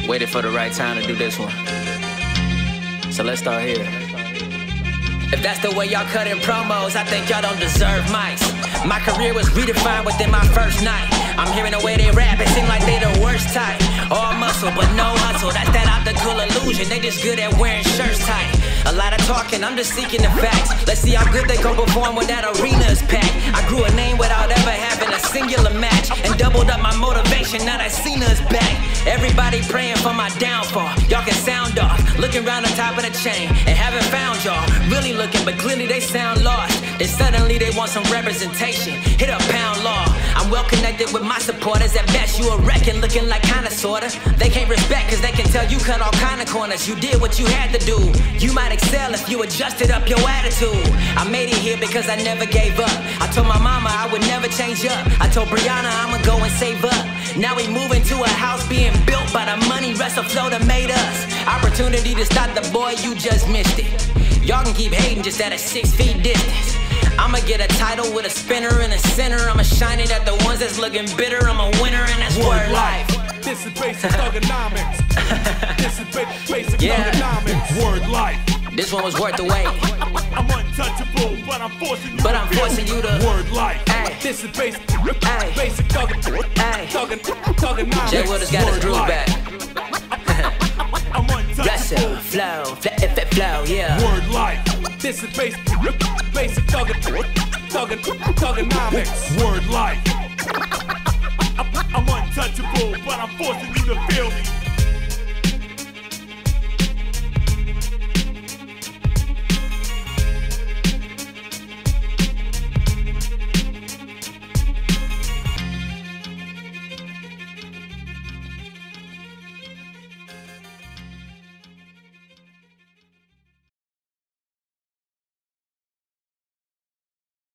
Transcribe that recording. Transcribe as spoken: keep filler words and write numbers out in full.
Waited for the right time to do this one. So let's start here. If that's the way y'all cut in promos, I think y'all don't deserve mics. My career was redefined within my first night. I'm hearing the way they rap, it seem like they the worst type. All muscle, but no hustle, that's that optical illusion. They just good at wearing shirts tight. A lot of talking, I'm just seeking the facts. Let's see how good they gon' perform when that arena is packed. I grew a name without ever having a singular match, and doubled up my motivation now that Cena is back. Everybody praying for my downfall. Y'all can sound off, looking around the top of the chain, and haven't found y'all. Really looking, but clearly they sound lost. And suddenly they want some representation. Hit a pound law. I'm well connected with my supporters. At best you a wrecking, looking like kinda sorta. They can't respect cause they can tell you cut all kind of corners. You did what you had to do. You might excel if you adjusted up your attitude. I made it here because I never gave up. I told my mama I would never change up. I told Brianna I'ma go and save up. Now we moving to a house being built by the money Wrestle Flow that made us. Opportunity to stop the boy, you just missed it. Y'all can keep hating just at a six feet distance. I'ma get a title with a spinner in the center. I'ma shine it at the ones that's looking bitter. I'm a winner and that's word life. This is basic thugonomics. This is basic Yeah. thugonomics. Word life. This one was worth the wait. I'm untouchable, but I'm forcing you But to I'm feel forcing me. you to- Word life. Ay. This is basic Ay. basic thugonomics. Ay. Thugonomics. Jay Willis got his Word groove life. back. I'm untouchable. Wrestle, flow, fl f f flow, yeah. Word life. This is basic basic thugonomics. Word life. I'm untouchable, but I'm forcing you to feel me.